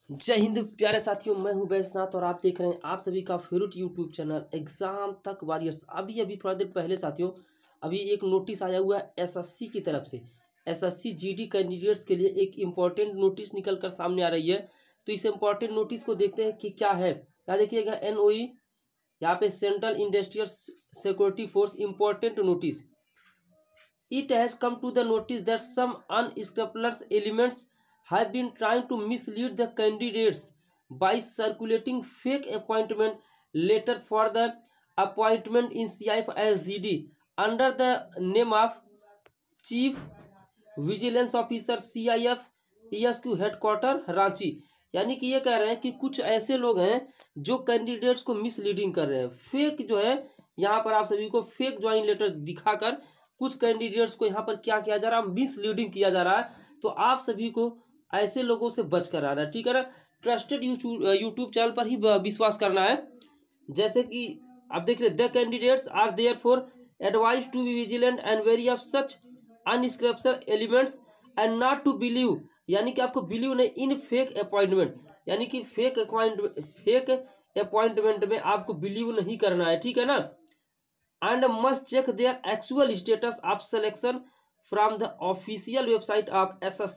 जय हिंद प्यारे साथियों, मैं हूं बैजनाथ और आप देख रहे हैं आप सभी का फेवरेट यूट्यूब चैनल एग्जाम तक वॉरियर्स। अभी थोड़ा देर पहले साथियों अभी एक नोटिस आया हुआ है एसएससी की तरफ से। एसएससी जीडी कैंडिडेट्स के लिए एक इम्पॉर्टेंट नोटिस निकल कर सामने आ रही है। तो इस इम्पॉर्टेंट नोटिस को देखते हैं कि क्या है। क्या देखिएगा, एनओई यहाँ पे central industrial security force important notice. It has come to the notice that some unscrupulous elements have been trying to mislead the candidates by circulating fake appointment letter for the appointment in CIF as GD under the name of Chief Vigilance Officer CIF ESQ headquarter Ranchi. यानी कि ये कह रहे हैं कि कुछ ऐसे लोग हैं जो कैंडिडेट्स को मिसलीडिंग कर रहे हैं। फेक जो है यहाँ पर आप सभी को फेक ज्वाइन लेटर दिखाकर कुछ कैंडिडेट्स को यहाँ पर क्या किया जा रहा है, मिसलीडिंग किया जा रहा है। तो आप सभी को ऐसे लोगों से बच कर आना है, ठीक है ना। ट्रस्टेड यूट्यूब चैनल पर ही विश्वास करना है। जैसे कि आप देख रहे, the candidates are therefore advise to be vigilant and wary of such unscrupulous elements and not to believe, यानी कि आपको बिलीव नहीं इन फेक अपॉइंटमेंट, यानी कि फेक अपॉइंटमेंट में आपको बिलीव नहीं करना है, ठीक है ना। and must check their actual status of selection from the official website of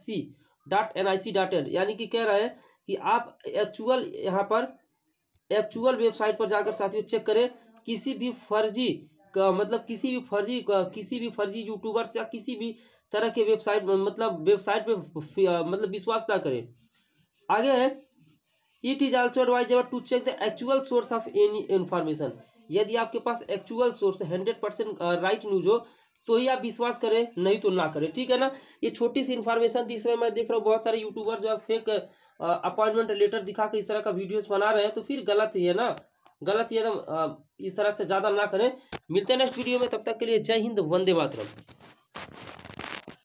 ssc.nic.in। यानी कि कह रहे हैं कि आप एक्चुअल यहाँ पर एक्चुअल वेबसाइट पर जाकर साथियों चेक करें। किसी भी फर्जी का मतलब किसी भी फर्जी यूट्यूबर्स या किसी भी तरह के वेबसाइट वेबसाइट पे मतलब विश्वास ना करें। आगे है, it is also advisable to check the actual source of any information. यदि आपके पास एक्चुअल सोर्स 100% राइट न्यूज हो तो ही आप विश्वास करें, नहीं तो ना करें, ठीक है ना। ये छोटी सी इन्फॉर्मेशन थी। इसमें मैं देख रहा हूँ बहुत सारे यूट्यूबर जो है फेक अपॉइंटमेंट लेटर दिखा के इस तरह का वीडियोस बना रहे हैं, तो फिर गलत ही है ना, गलत ही एकदम। इस तरह से ज़्यादा ना करें। मिलते हैं नेक्स्ट वीडियो में, तब तक के लिए जय हिंद, वंदे मातरम।